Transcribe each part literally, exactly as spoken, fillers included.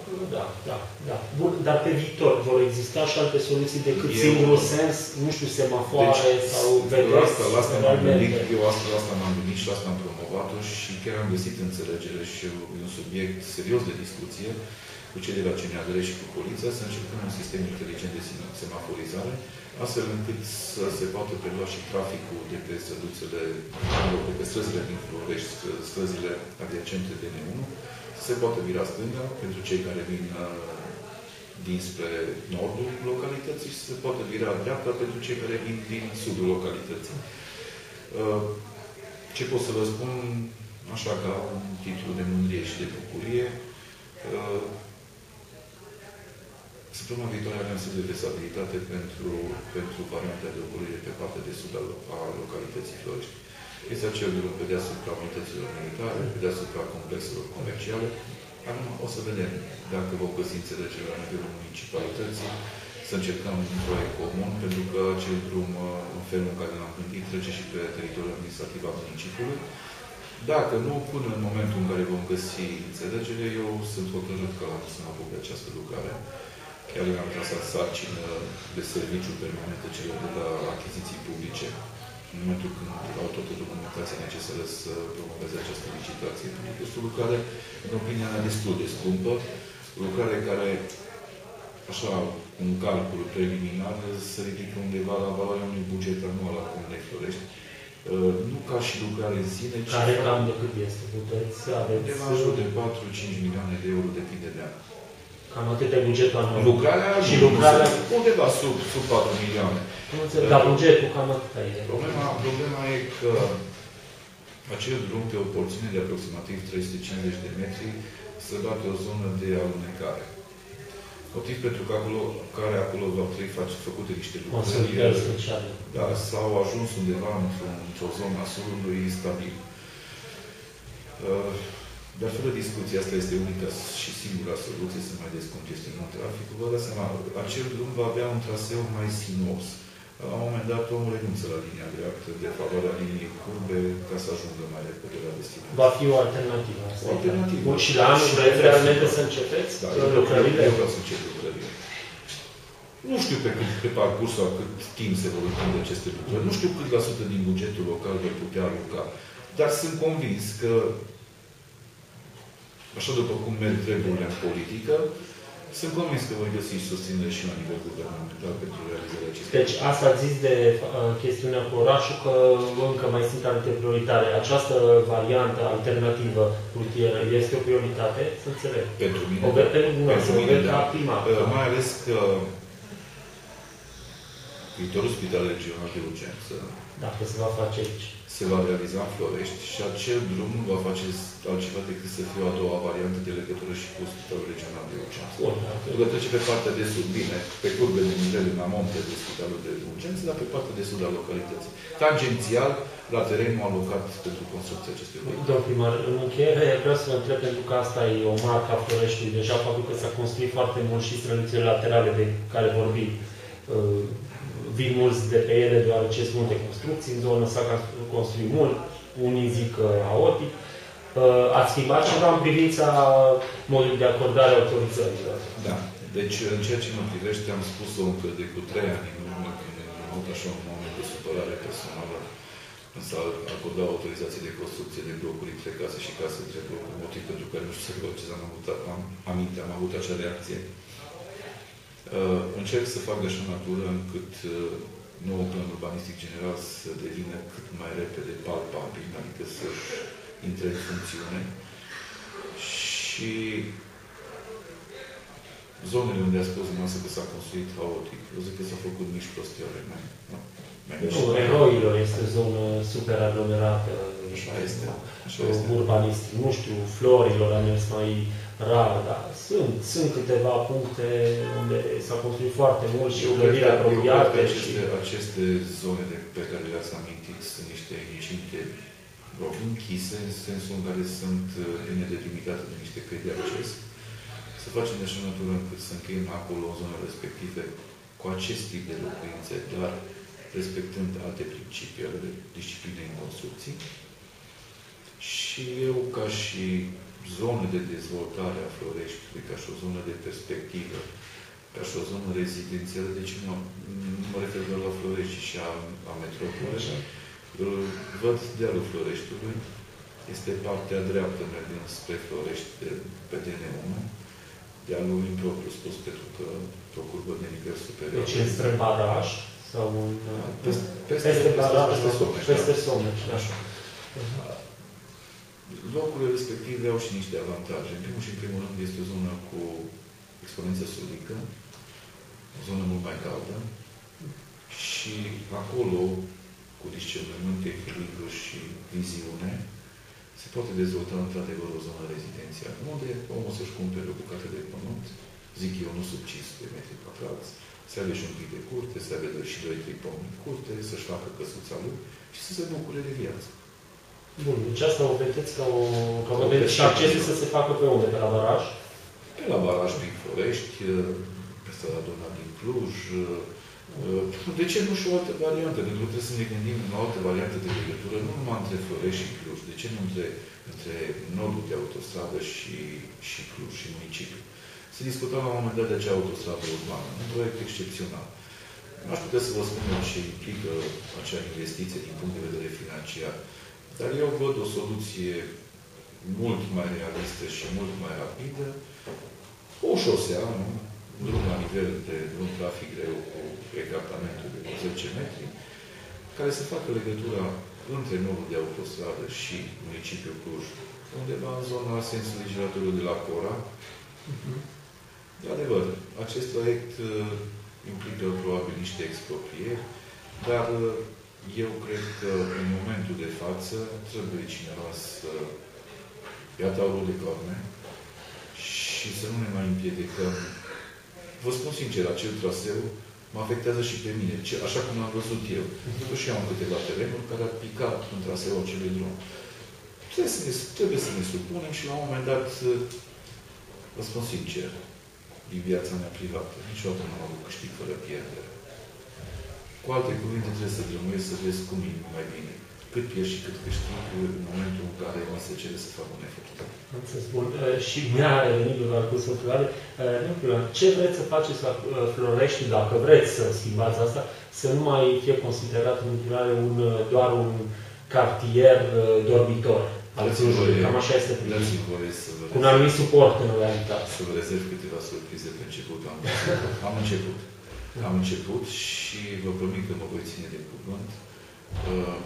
Da, da, da. Bun, dar pe viitor vor exista și alte soluții decât eu, singurul sens, nu știu, semafoare deci, sau vedeți? Asta, la asta m-am gândit, eu asta, la asta m-am gândit și la asta am promovat-o și chiar am găsit înțelegere și un subiect serios de discuție cu cei de la C N A D R și cu poliția, să încercăm un sistem inteligent de semaforizare, astfel încât să se poată prelua și traficul de pe străduțele, de pe străzile din Florești, străzile adiacente de N unu, să se poată vira stânga pentru cei care vin dinspre nordul localității și să se poată vira dreapta pentru cei care vin din sudul localității. Ce pot să vă spun, așa ca un titlu de mândrie și de bucurie, săptămâna viitoare avem să de vesabilitate pentru, pentru varianta de ocolire pe partea de sud a localității Florești. Este acel drum pe deasupra unităților militare, pe deasupra complexelor comerciale. Acum o să vedem dacă vom găsi înțelegere la nivelul municipalității, să încercăm un proiect comun, pentru că acel drum, în felul în care l-am gândit, trece și pe teritoriul administrativ al municipiului. Dacă nu, până în momentul în care vom găsi înțelegere, eu sunt hotărât că la să mă apuc de această lucrare. Chiar am trasat sarcină de serviciu permanentă celor de la achiziții publice, în momentul când au toată documentația necesară să promoveze această licitație. Pentru că este o lucrare, în opinia mea, destul de scumpă, o lucrare care, așa, un calcul preliminar, se ridică undeva la valoarea unui buget anual al Comunei Florești. Nu ca și lucrare în sine, ci... Care cam de cât este? Puteți aveți... Undeva în jur de patru-cinci milioane de euro, depinde de an. Cam atât de bugetul anual. Lucrarea și lucrarea... undeva sub, sub patru milioane. Dar bugetul cam atât e. Problema, problema e că acel drum pe o porțiune de aproximativ trei sute cincizeci de metri se bate o zonă de alunecare. Motiv pentru că acolo, care acolo va trebui face, făcute niște lucrări. Da, s-au ajuns undeva într-o într zonă a solului stabil. Uh, Dar fără discuție, asta este unica și singura soluție să mai descongestionăm traficul. Vă dați seama, acel drum va avea un traseu mai sinuos. La un moment dat, omul renunță la linia dreaptă de favoarea liniei curbe ca să ajungă mai repede la destinație. Va fi o alternativă. O alternativă. Bun, și la anul vreți realmente să începeți da, lucrările? Eu vreau să încep lucrările. Nu știu pe, cât, pe parcurs sau cât timp se vor întinde aceste lucrări. Nu știu cât la sută din bugetul local voi putea aloca. Dar sunt convins că așa după cum merg treburile în politică, sunt convins că voi găsi susținere și la nivel guvernamental pentru realizarea acestei. Deci asta ați zis de uh, chestiunea cu orașul, că încă mai sunt alte prioritare. Această variantă alternativă rutieră este o prioritate, să înțeleg? Pentru mine. O pentru, pentru mine, da. Ca primar. Uh, mai ales că viitorul spital regional de urgență dacă se va face aici. Se va realiza în Florești și acel drum nu va face altceva decât să fie a doua variantă de legătură și cu Spitalul Regional de Urgență. Pentru că trece pe partea de sud, bine, pe curbe de nivel în amonte de Spitalul de Urgență, dar pe partea de sud a localității. Tangențial la terenul alocat pentru construcția acestui proiect. Domnul primar, în încheiere vreau să vă întreb, pentru că asta e o marcă a Floreștiului, deja faptul că s-a construit foarte mult și străduțele laterale de care vorbim. Vin mulți de pe ele, deoarece sunt multe construcții, în zonă s-a construit mult, unii zic haotic. Ați schimbat ceva în privința modului de acordare a autorizărilor? Da. Deci, în ceea ce mă privește, am spus-o încă de cu trei ani în urmă, când am avut așa un moment de supărare personală, când s-a acordat autorizație de construcție de blocuri între case și case între blocuri, motiv pentru care nu știu să vă ce am avut am, aminte, am avut acea reacție. Uh, încerc să fac de așa natură încât uh, noul plan urbanistic general să devină cât mai repede palpabil, adică să-și intre în funcțiune. Și zonele unde a spus dumneavoastră că s-a construit haotic, eu zic că s-a făcut mici prostioare. Mai, nu, nu Eroilor este o zonă super aglomerată. Așa este. Așa este. Urbanistic. Nu știu, Florilor a mers mai rar, dar sunt, sunt câteva puncte unde s-a construit foarte mult și o gândire apropiată. Aceste, și... aceste zone de, pe care le-ați amintit sunt niște incinte închise, în sensul în care sunt bine delimitate de niște căi de acces. Să facem de așa natură încât să încheiem acolo în zona respective cu acest tip de locuințe, dar respectând alte principii ale disciplinei în construcții. Și eu, ca și zonă de dezvoltare a Floreștiului, ca și o zonă de perspectivă, ca și o zonă rezidențială, deci nu, nu mă refer doar la Florești, ci și a, a metropolei. Văd dealul Floreștiului, este partea dreaptă mergând spre Florești, de, pe D N unu, dealul impropriu spus, pentru că pe o curbă de nivel superior. Deci înspre baraj sau un... Peste, peste, peste baraj, peste Someș. Peste Someș, da. Așa. Locurile respective au și niște avantaje. În primul și în primul rând este o zonă cu exponență sudică, o zonă mult mai caldă și acolo, cu discernământ, echilibru și viziune, se poate dezvolta într-adevăr o zonă rezidențială, unde omul să-și cumpere o bucată de pământ, zic eu, nu sub cinci sute de metri pătrați, să aibă și un pic de curte, să aibă și doi trei pomi în curte, să-și facă căsuța lui și să se bucure de viață. Bun, deci asta o vedeți ca o... Ca o vedeți și accesul să se facă pe unde? Pe la baraj? Pe la baraj prin Florești, pe strada Dona din Cluj. De ce nu și o altă variantă? Pentru că trebuie să ne gândim la o altă variantă de legătură, nu numai între Florești și Cluj. De ce nu între, între nodul de autostradă și, și Cluj și municipiu? Se discuta la un moment dat de acea autostradă urbană, un proiect excepțional. Nu aș putea să vă spun ce implică acea investiție din punct de vedere financiar. Dar eu văd o soluție mult mai realistă și mult mai rapidă, o șosea, nu? Un drum la nivel de un trafic greu cu ecartamentul de zece metri, care să facă legătura între nodul de autostradă și municipiul Cluj, undeva în zona sensului giratoriu de la Cora. Uh-huh. De adevăr, acest proiect uh, implică probabil niște exproprieri, dar uh, eu cred că în momentul de față trebuie cineva să ia taurul de corne și să nu ne mai împiedicăm. Vă spun sincer, acel traseu mă afectează și pe mine, așa cum am văzut eu. Totuși am câteva terenuri care ar pica în traseul acelui drum. Trebuie să, ne, trebuie să ne supunem și la un moment dat, vă spun sincer, din viața mea privată, niciodată nu am avut câștig fără pierdere. Cu alte cuvinte, trebuie să drămuiesc să vezi cum e mai bine. Cât pierzi și cât câștig în momentul în care mi se cere să fac un efort. Să spun, și mi-a revenit doar cu săturare. Ce vreți să faceți la Florești, dacă vreți să schimbați asta, să nu mai fie considerat în continuare un, doar un cartier dormitor? Cam așa este cu un anumit suport în realitate. Să vă rezerv câteva surprize pe început. Am, am început. Am început și vă promit că mă voi ține de cuvânt. Uh,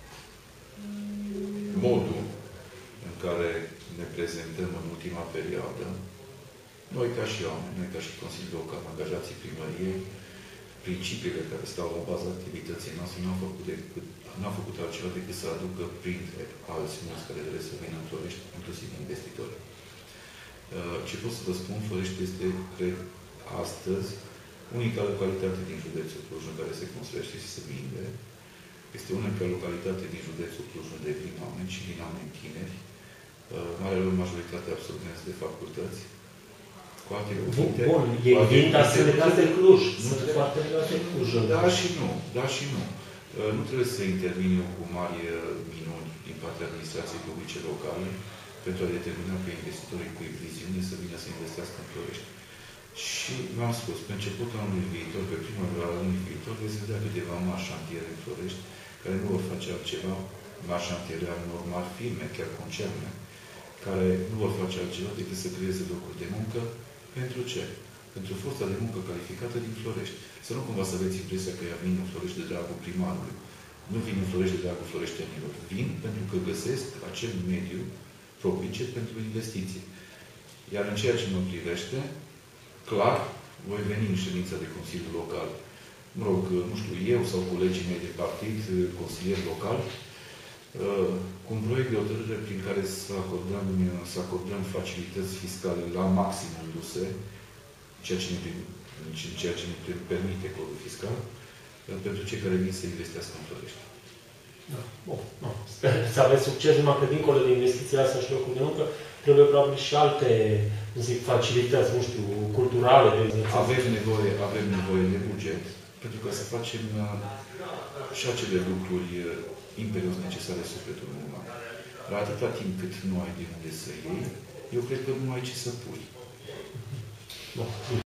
modul în care ne prezentăm în ultima perioadă, noi ca și oameni, noi ca și Consiliul Local, angajații primăriei, principiile care stau la baza activității noastre n-au făcut, decât, n-au făcut altceva decât să aducă printre alți mulți care trebuie să vină în Florești, inclusiv investitori. Uh, ce pot să vă spun, Florești este, cred, astăzi, unica localitate din județul Cluj în care se construiește și se vinde. Este unica localitate din județul Cluj unde vin oameni și vin oameni tineri. Marea lor majoritate absolvenți de facultăți. Cu alte cuvinte... Bun, ei vin, dar sunt legați de Cluj. Sunt foarte legați de Cluj. Da și nu. Da și nu. Nu trebuie să intervin eu cu mari minuni din partea administrației publice locale pentru a determina pe investitorii cu viziune să vină să investească în Florești. Și v-am spus, pe începutul anului viitor, pe primăvara anului viitor, veți vedea câteva mari șantiere în Florești, care nu vor face altceva, mari șantiere normal, firme, chiar concerne, care nu vor face altceva decât să creeze locuri de muncă. Pentru ce? Pentru forța de muncă calificată din Florești. Să nu cumva să aveți impresia că ea vin în Florești de dragul primarului. Nu vin în Florești de dragul floreștenilor. Vin pentru că găsesc acel mediu propice pentru investiții. Iar în ceea ce mă privește, clar, voi veni în ședința de Consiliu Local. Mă rog, nu știu, eu sau colegii mei de partid, consilieri locali, cu un proiect de hotărâre prin care să acordăm, să acordăm facilități fiscale la maxim induse, ceea ce ne, ceea ce ne permite codul fiscal, pentru cei care vin să investească în Florești. Da. Bun. No. Sper să aveți succes, numai că dincolo de investițiile astea și locuri de muncă, trebuie probabil și alte, zic, facilități, nu știu, culturale. De avem nevoie, avem nevoie de buget, pentru ca să facem uh, și acele lucruri uh, imperios necesare sufletului uman. Dar atâta timp cât nu ai de unde să iei, Eu cred că nu ai ce să pui. Da.